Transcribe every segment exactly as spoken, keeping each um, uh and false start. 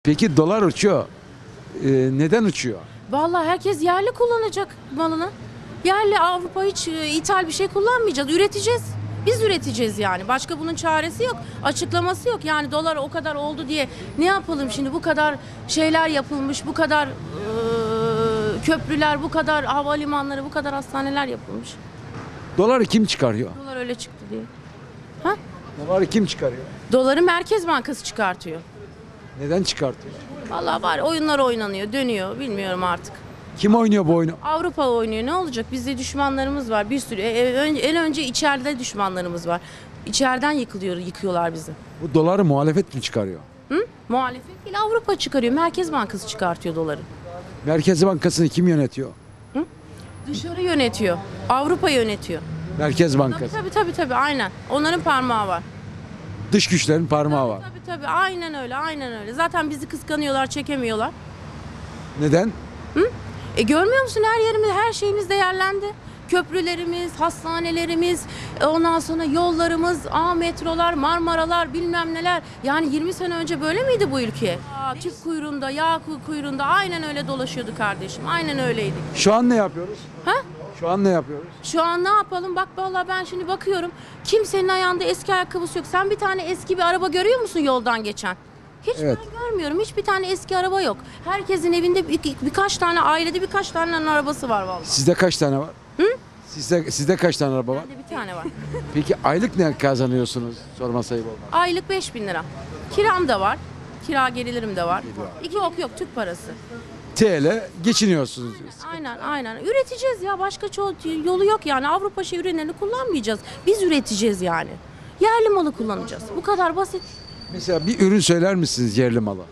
Peki dolar uçuyor. Ee, neden uçuyor? Vallahi herkes yerli kullanacak malını. Yerli Avrupa hiç e, ithal bir şey kullanmayacağız. Üreteceğiz. Biz üreteceğiz yani. Başka bunun çaresi yok. Açıklaması yok. Yani dolar o kadar oldu diye ne yapalım şimdi? Bu kadar şeyler yapılmış. Bu kadar e, köprüler, bu kadar havalimanları, bu kadar hastaneler yapılmış. Doları kim çıkarıyor? Dolar öyle çıktı diye. Ha? Doları kim çıkarıyor? Doları Merkez Bankası çıkartıyor. Neden çıkartıyor? Vallahi var oyunlar oynanıyor, dönüyor. Bilmiyorum artık. Kim oynuyor bu oyunu? Avrupa oynuyor. Ne olacak? Bizde düşmanlarımız var. Bir sürü. E, ön- En önce içeride düşmanlarımız var. İçeriden yıkılıyor, yıkıyorlar bizi. Bu doları muhalefet mi çıkarıyor? Hı? Muhalefet değil, Avrupa çıkarıyor. Merkez Bankası çıkartıyor doları. Merkez Bankası'nı kim yönetiyor? Dışarı yönetiyor. Avrupa yönetiyor. Merkez Tabii Bankası. tabii tabii, tabii aynen. Onların parmağı var. Dış güçlerin parmağı var. Tabii tabii aynen öyle, aynen öyle. Zaten bizi kıskanıyorlar, çekemiyorlar. Neden? E görmüyor musun, her yerimiz, her şeyimiz değerlendi. Köprülerimiz, hastanelerimiz, e, ondan sonra yollarımız, A metrolar, Marmaralar, bilmem neler. Yani yirmi sene önce böyle miydi bu ülke? Aa, tüp kuyruğunda, yağ kuy- kuyruğunda aynen öyle dolaşıyordu kardeşim. Aynen öyleydik. Şu an ne yapıyoruz? Ha? Şu an ne yapıyoruz? Şu an ne yapalım? Bak vallahi ben şimdi bakıyorum. Kimsenin ayağında eski ayakkabısı yok. Sen bir tane eski bir araba görüyor musun yoldan geçen? Hiç Evet. ben görmüyorum. Hiçbir tane eski araba yok. Herkesin evinde bir, birkaç tane, ailede birkaç tane arabası var vallahi. Sizde kaç tane var? Hı? Sizde, sizde kaç tane araba var? Bende bir tane var. Peki aylık ne kazanıyorsunuz? Sorma sayıp olmaz. Aylık beş bin lira. Kiram da var. Kira geliririm de var. İki yok yok Türk parası. T L geçiniyorsunuz diyorsun. Aynen aynen. Üreteceğiz ya. Başka çoğu yolu yok yani. Avrupa şey ürünlerini kullanmayacağız. Biz üreteceğiz yani. Yerli malı kullanacağız. Bu kadar basit. Mesela bir ürün söyler misiniz yerli malı?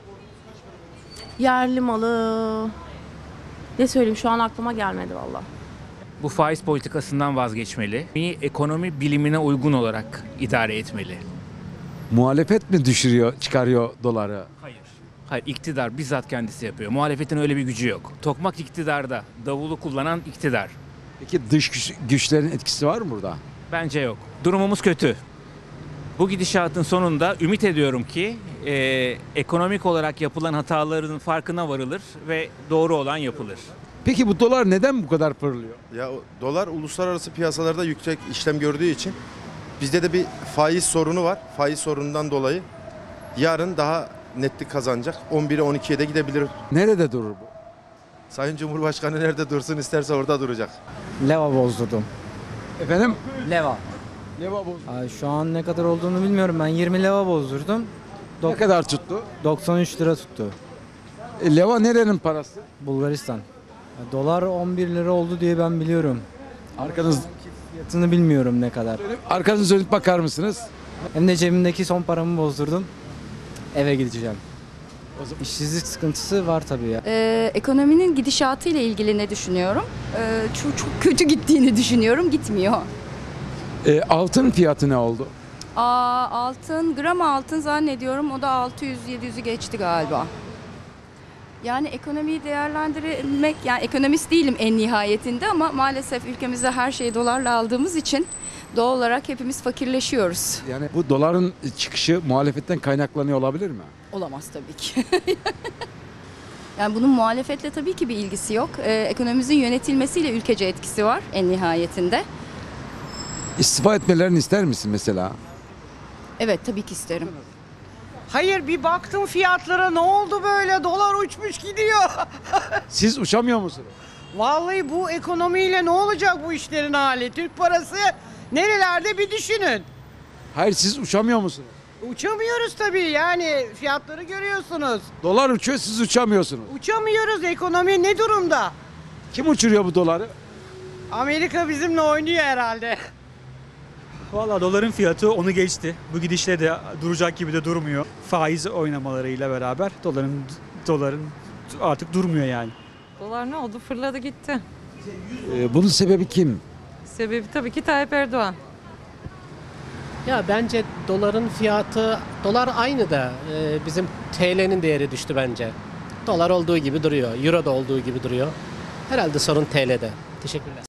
Yerli malı. Ne söyleyeyim, şu an aklıma gelmedi valla. Bu faiz politikasından vazgeçmeli. Ekonomi bilimine uygun olarak idare etmeli. Muhalefet mi düşürüyor, çıkarıyor doları? Hayır. Hayır, iktidar bizzat kendisi yapıyor. Muhalefetin öyle bir gücü yok. Tokmak iktidarda, davulu kullanan iktidar. Peki dış güç- güçlerin etkisi var mı burada? Bence yok. Durumumuz kötü. Bu gidişatın sonunda ümit ediyorum ki e, ekonomik olarak yapılan hataların farkına varılır ve doğru olan yapılır. Peki bu dolar neden bu kadar fırlıyor? Ya o dolar uluslararası piyasalarda yüksek işlem gördüğü için bizde de bir faiz sorunu var. Faiz sorunundan dolayı yarın daha netlik kazanacak. on bire on ikiye de gidebilir. Nerede durur bu? Sayın Cumhurbaşkanı nerede dursun isterse orada duracak. Leva bozdurdum. Efendim? Leva. Leva bozdu. Ay, şu an ne kadar olduğunu bilmiyorum. Ben yirmi leva bozdurdum. Ne Dok- kadar tuttu? doksan üç lira tuttu. E, leva nerenin parası? Bulgaristan. Ya, dolar on bir lira oldu diye ben biliyorum. Arkanız, Fiyatını bilmiyorum ne kadar. arkanızı dönüp bakar mısınız? Hem de cebimdeki son paramı bozdurdum. Eve gideceğim. O zaman- İşsizlik sıkıntısı var tabii ya. Ee, ekonominin gidişatı ile ilgili ne düşünüyorum? Ee, çok, çok kötü gittiğini düşünüyorum. Gitmiyor. E, altın fiyatı ne oldu? Aa, altın, gram altın zannediyorum o da altı yüz yedi yüzü geçti galiba. Yani ekonomiyi değerlendirmek, yani ekonomist değilim en nihayetinde ama maalesef ülkemizde her şeyi dolarla aldığımız için doğal olarak hepimiz fakirleşiyoruz. Yani bu doların çıkışı muhalefetten kaynaklanıyor olabilir mi? Olamaz tabii ki. Yani bunun muhalefetle tabii ki bir ilgisi yok. Ee, ekonomimizin yönetilmesiyle ülkece etkisi var en nihayetinde. İstifa etmelerini ister misin mesela? Evet tabii ki isterim. Hayır, bir baktım fiyatlara, ne oldu böyle, dolar uçmuş gidiyor. Siz uçamıyor musunuz? Vallahi bu ekonomiyle ne olacak bu işlerin hali? Türk parası nerelerde bir düşünün. Hayır, siz uçamıyor musunuz? Uçamıyoruz tabii, yani fiyatları görüyorsunuz. Dolar uçuyor, siz uçamıyorsunuz. Uçamıyoruz, ekonomi ne durumda? Kim uçuruyor bu doları? Amerika bizimle oynuyor herhalde. Valla doların fiyatı onu geçti. Bu gidişle de duracak gibi de durmuyor. Faiz oynamalarıyla beraber doların doların artık durmuyor yani. Dolar ne oldu? Fırladı gitti. Ee, bunun sebebi kim? Sebebi tabii ki Tayyip Erdoğan. Ya bence doların fiyatı, dolar aynı da e, bizim T L'nin değeri düştü bence. Dolar olduğu gibi duruyor, Euro da olduğu gibi duruyor. Herhalde sorun T L'de. Teşekkürler.